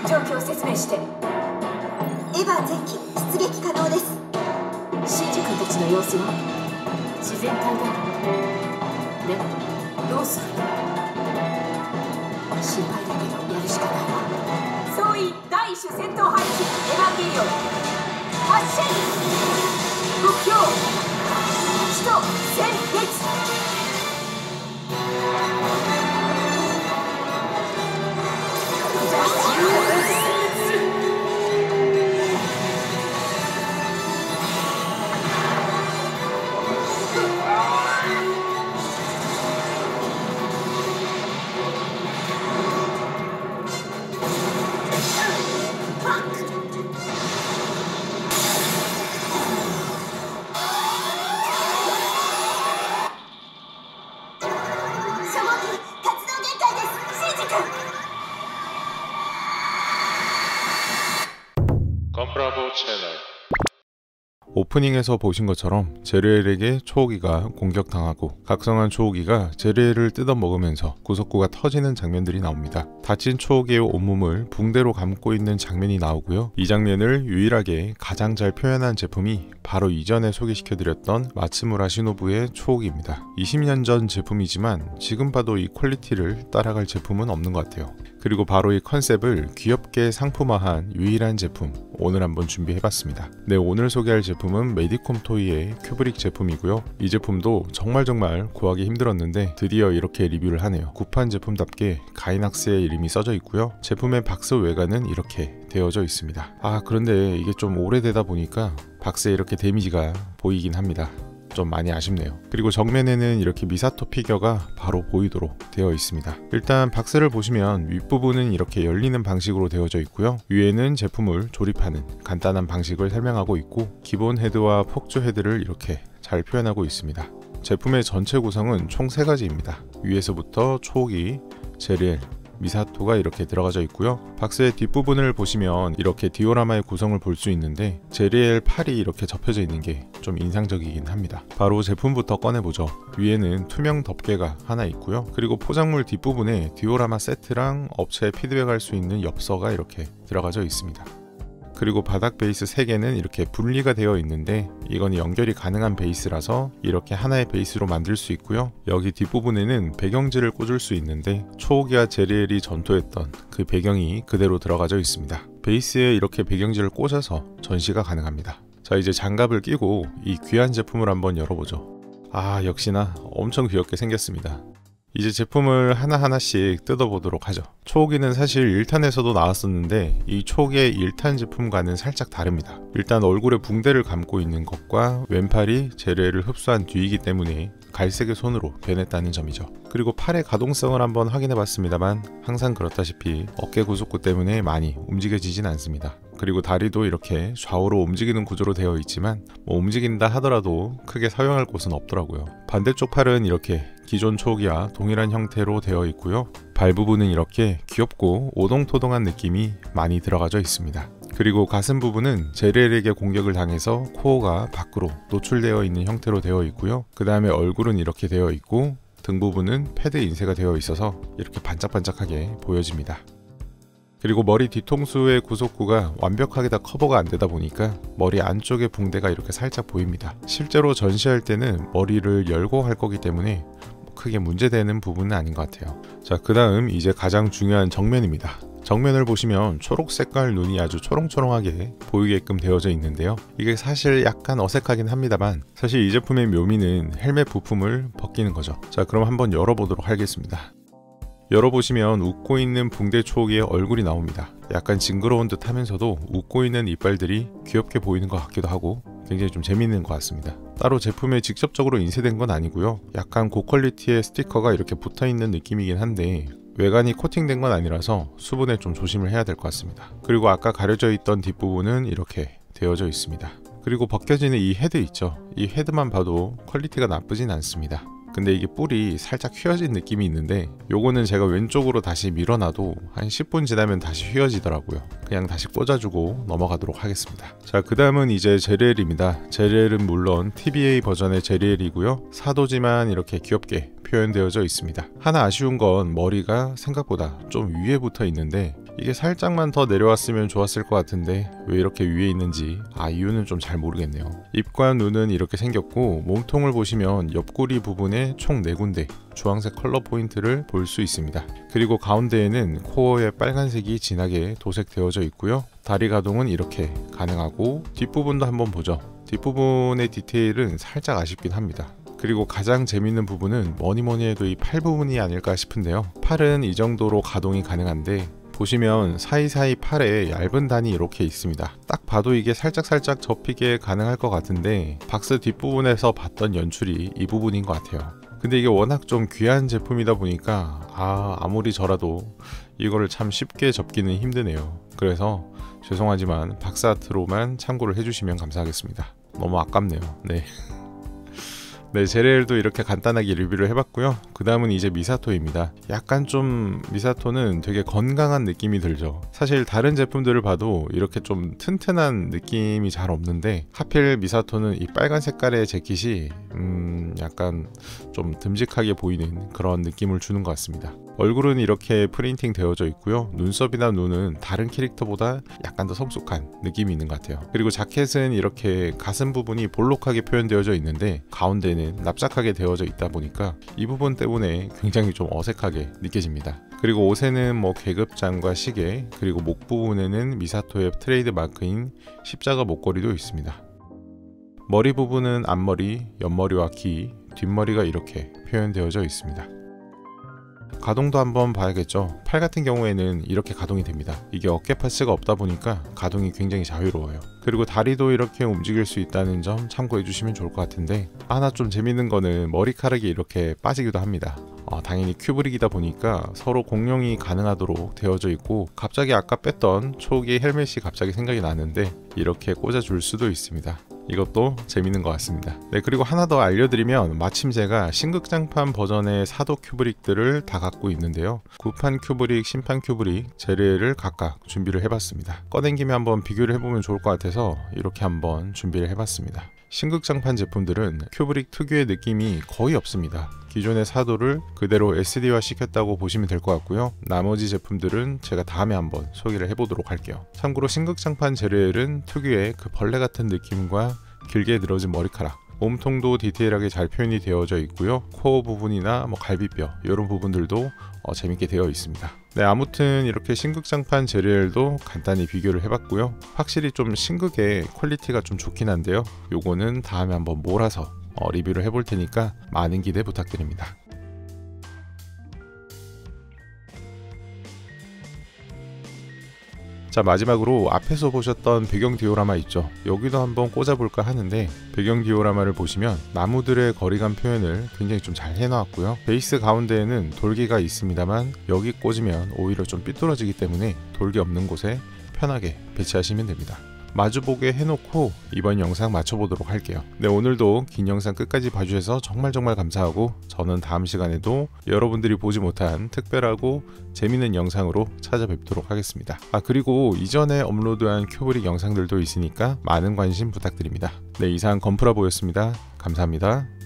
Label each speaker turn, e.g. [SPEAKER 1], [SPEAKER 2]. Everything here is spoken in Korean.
[SPEAKER 1] 状況を説明して。エ
[SPEAKER 2] ヴァ前期出撃可能です。
[SPEAKER 1] シンジ君たちの様子は自然体だ。でもどうする？心配だけどやるしかないわ。総員第一種戦闘配置エヴァンゲリオン発進。目標首都戦列。
[SPEAKER 3] 오프닝에서 보신 것처럼 제르엘에게 초호기가 공격당하고 각성한 초호기가 제르엘을 뜯어먹으면서 구석구가 터지는 장면들이 나옵니다. 다친 초호기의 온몸을 붕대로 감고 있는 장면이 나오고요. 이 장면을 유일하게 가장 잘 표현한 제품이 바로 이전에 소개시켜드렸던 마츠무라 시노부의 초호기입니다. 20년 전 제품이지만 지금 봐도 이 퀄리티를 따라갈 제품은 없는 것 같아요. 그리고 바로 이 컨셉을 귀엽게 상품화한 유일한 제품 오늘 한번 준비해봤습니다. 네, 오늘 소개할 제품은 메디콤 토이의 큐브릭 제품이고요. 이 제품도 정말 구하기 힘들었는데 드디어 이렇게 리뷰를 하네요. 구판 제품답게 가이낙스의 이름이 써져 있고요. 제품의 박스 외관은 이렇게 되어져 있습니다. 그런데 이게 좀 오래되다 보니까 박스에 이렇게 데미지가 보이긴 합니다. 좀 많이 아쉽네요. 그리고 정면에는 이렇게 미사토 피겨가 바로 보이도록 되어 있습니다. 일단 박스를 보시면 윗부분은 이렇게 열리는 방식으로 되어져 있고요. 위에는 제품을 조립하는 간단한 방식을 설명하고 있고 기본 헤드와 폭주 헤드를 이렇게 잘 표현하고 있습니다. 제품의 전체 구성은 총 3가지입니다. 위에서부터 초호기, 제르엘, 미사토가 이렇게 들어가져 있고요. 박스의 뒷부분을 보시면 이렇게 디오라마의 구성을 볼 수 있는데 제리엘 팔이 이렇게 접혀져 있는 게 좀 인상적이긴 합니다. 바로 제품부터 꺼내보죠. 위에는 투명 덮개가 하나 있고요. 그리고 포장물 뒷부분에 디오라마 세트랑 업체에 피드백할 수 있는 엽서가 이렇게 들어가져 있습니다. 그리고 바닥 베이스 3개는 이렇게 분리가 되어 있는데 이건 연결이 가능한 베이스라서 이렇게 하나의 베이스로 만들 수 있고요. 여기 뒷부분에는 배경지를 꽂을 수 있는데 초호기와 제리엘이 전투했던 그 배경이 그대로 들어가져 있습니다. 베이스에 이렇게 배경지를 꽂아서 전시가 가능합니다. 자, 이제 장갑을 끼고 이 귀한 제품을 한번 열어보죠. 역시나 엄청 귀엽게 생겼습니다. 이제 제품을 하나하나씩 뜯어보도록 하죠. 초호기는 사실 1탄에서도 나왔었는데 이 초호기의 1탄 제품과는 살짝 다릅니다. 일단 얼굴에 붕대를 감고 있는 것과 왼팔이 제르엘을 흡수한 뒤이기 때문에 갈색의 손으로 변했다는 점이죠. 그리고 팔의 가동성을 한번 확인해 봤습니다만 항상 그렇다시피 어깨 구속구 때문에 많이 움직여지진 않습니다. 그리고 다리도 이렇게 좌우로 움직이는 구조로 되어 있지만 움직인다 하더라도 크게 사용할 곳은 없더라고요. 반대쪽 팔은 이렇게 기존 초호기와 동일한 형태로 되어 있고요. 발 부분은 이렇게 귀엽고 오동토동한 느낌이 많이 들어가져 있습니다. 그리고 가슴 부분은 제르엘에게 공격을 당해서 코어가 밖으로 노출되어 있는 형태로 되어 있고요. 그 다음에 얼굴은 이렇게 되어 있고 등 부분은 패드 인쇄가 되어 있어서 이렇게 반짝반짝하게 보여집니다. 그리고 머리 뒤통수의 구속구가 완벽하게 다 커버가 안 되다 보니까 머리 안쪽에 붕대가 이렇게 살짝 보입니다. 실제로 전시할 때는 머리를 열고 할 거기 때문에 크게 문제되는 부분은 아닌 것 같아요. 자, 그 다음 이제 가장 중요한 정면입니다. 정면을 보시면 초록 색깔 눈이 아주 초롱초롱하게 보이게끔 되어져 있는데요. 이게 사실 약간 어색하긴 합니다만 사실 이 제품의 묘미는 헬멧 부품을 벗기는 거죠. 자, 그럼 한번 열어보도록 하겠습니다. 열어보시면 웃고 있는 붕대 초호기의 얼굴이 나옵니다. 약간 징그러운 듯 하면서도 웃고 있는 이빨들이 귀엽게 보이는 것 같기도 하고 굉장히 좀 재밌는 것 같습니다. 따로 제품에 직접적으로 인쇄된 건 아니고요. 약간 고퀄리티의 스티커가 이렇게 붙어있는 느낌이긴 한데 외관이 코팅된 건 아니라서 수분에 좀 조심을 해야 될 것 같습니다. 그리고 아까 가려져 있던 뒷부분은 이렇게 되어져 있습니다. 그리고 벗겨지는 이 헤드 있죠. 이 헤드만 봐도 퀄리티가 나쁘진 않습니다. 근데 이게 뿔이 살짝 휘어진 느낌이 있는데 요거는 제가 왼쪽으로 다시 밀어놔도 한 10분 지나면 다시 휘어지더라고요. 그냥 다시 꽂아주고 넘어가도록 하겠습니다. 자, 그 다음은 이제 제리엘입니다. 제리엘은 물론 TBA 버전의 제리엘이고요. 사도지만 이렇게 귀엽게 표현되어져 있습니다. 하나 아쉬운 건 머리가 생각보다 좀 위에 붙어 있는데 이게 살짝만 더 내려왔으면 좋았을 것 같은데 왜 이렇게 위에 있는지 이유는 좀 잘 모르겠네요. 입과 눈은 이렇게 생겼고 몸통을 보시면 옆구리 부분에 총 4군데 주황색 컬러 포인트를 볼 수 있습니다. 그리고 가운데에는 코어에 빨간색이 진하게 도색되어져 있고요. 다리 가동은 이렇게 가능하고 뒷부분도 한번 보죠. 뒷부분의 디테일은 살짝 아쉽긴 합니다. 그리고 가장 재밌는 부분은 뭐니뭐니 해도 이 팔 부분이 아닐까 싶은데요. 팔은 이 정도로 가동이 가능한데 보시면 사이사이 팔에 얇은 단이 이렇게 있습니다. 딱 봐도 이게 살짝 접히게 가능할 것 같은데 박스 뒷부분에서 봤던 연출이 이 부분인 것 같아요. 근데 이게 워낙 좀 귀한 제품이다 보니까 아무리 저라도 이거를 참 쉽게 접기는 힘드네요. 그래서 죄송하지만 박스 아트로만 참고를 해주시면 감사하겠습니다. 너무 아깝네요. 네, 제리엘도 이렇게 간단하게 리뷰를 해봤고요. 그 다음은 이제 미사토입니다. 약간 좀 미사토는 되게 건강한 느낌이 들죠. 사실 다른 제품들을 봐도 이렇게 좀 튼튼한 느낌이 잘 없는데 하필 미사토는 이 빨간 색깔의 재킷이 약간 좀 듬직하게 보이는 그런 느낌을 주는 것 같습니다. 얼굴은 이렇게 프린팅 되어져 있고요. 눈썹이나 눈은 다른 캐릭터보다 약간 더 성숙한 느낌이 있는 것 같아요. 그리고 자켓은 이렇게 가슴 부분이 볼록하게 표현되어져 있는데 가운데는 납작하게 되어져 있다 보니까 이 부분 때문에 굉장히 좀 어색하게 느껴집니다. 그리고 옷에는 뭐 계급장과 시계, 그리고 목 부분에는 미사토의 트레이드 마크인 십자가 목걸이도 있습니다. 머리 부분은 앞머리, 옆머리와 귀, 뒷머리가 이렇게 표현되어져 있습니다. 가동도 한번 봐야겠죠. 팔 같은 경우에는 이렇게 가동이 됩니다. 이게 어깨 파츠가 없다 보니까 가동이 굉장히 자유로워요. 그리고 다리도 이렇게 움직일 수 있다는 점 참고해 주시면 좋을 것 같은데 하나 좀 재밌는 거는 머리카락이 이렇게 빠지기도 합니다. 당연히 큐브릭이다 보니까 서로 공룡이 가능하도록 되어져 있고 갑자기 아까 뺐던 초기 헬멧이 갑자기 생각이 나는데 이렇게 꽂아줄 수도 있습니다. 이것도 재밌는 것 같습니다. 네, 그리고 하나 더 알려드리면 마침 제가 신극장판 버전의 사도 큐브릭들을 다 갖고 있는데요. 구판 큐브릭, 신판 큐브릭, 제리엘을 각각 준비를 해봤습니다. 꺼낸 김에 한번 비교를 해보면 좋을 것 같아서 이렇게 한번 준비를 해봤습니다. 신극장판 제품들은 큐브릭 특유의 느낌이 거의 없습니다. 기존의 사도를 그대로 SD화 시켰다고 보시면 될 것 같고요. 나머지 제품들은 제가 다음에 한번 소개를 해보도록 할게요. 참고로 신극장판 제리엘은 특유의 그 벌레 같은 느낌과 길게 늘어진 머리카락, 몸통도 디테일하게 잘 표현이 되어져 있고요. 코어 부분이나 갈비뼈 이런 부분들도 재밌게 되어 있습니다. 네, 아무튼 이렇게 신극장판 제리엘도 간단히 비교를 해봤고요. 확실히 좀 신극의 퀄리티가 좀 좋긴 한데요. 요거는 다음에 한번 몰아서 리뷰를 해볼 테니까 많은 기대 부탁드립니다. 자, 마지막으로 앞에서 보셨던 배경 디오라마 있죠. 여기도 한번 꽂아볼까 하는데 배경 디오라마를 보시면 나무들의 거리감 표현을 굉장히 좀 잘 해놨고요. 베이스 가운데에는 돌기가 있습니다만 여기 꽂으면 오히려 좀 삐뚤어지기 때문에 돌기 없는 곳에 편하게 배치하시면 됩니다. 마주보게 해놓고 이번 영상 마쳐보도록 할게요. 네, 오늘도 긴 영상 끝까지 봐주셔서 정말 감사하고 저는 다음 시간에도 여러분들이 보지 못한 특별하고 재밌는 영상으로 찾아뵙도록 하겠습니다. 그리고 이전에 업로드한 큐브릭 영상들도 있으니까 많은 관심 부탁드립니다. 네, 이상 건프라보였습니다. 감사합니다.